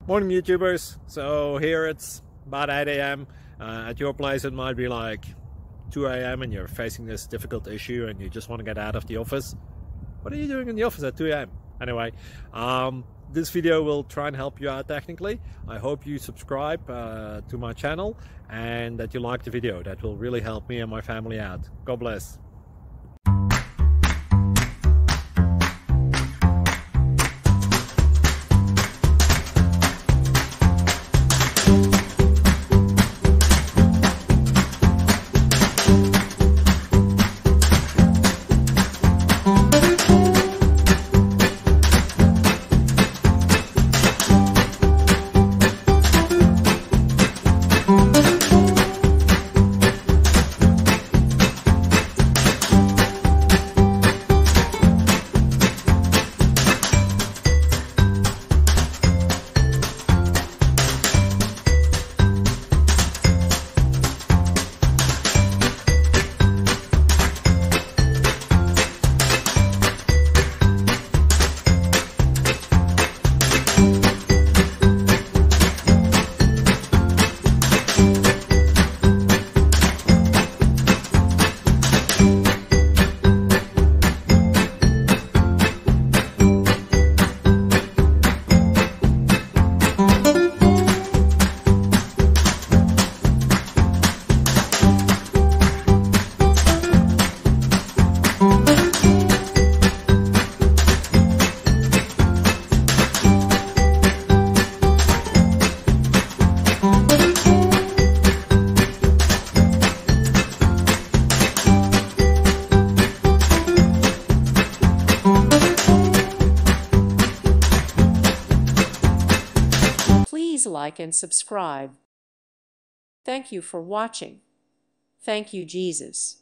Morning YouTubers. So here it's about 8 a.m. At your place it might be like 2 a.m. and you're facing this difficult issue and you just want to get out of the office. What are you doing in the office at 2 a.m.? Anyway, this video will try and help you out technically. I hope you subscribe to my channel and that you like the video. That will really help me and my family out. God bless. Please like and subscribe. Thank you for watching. Thank you, Jesus.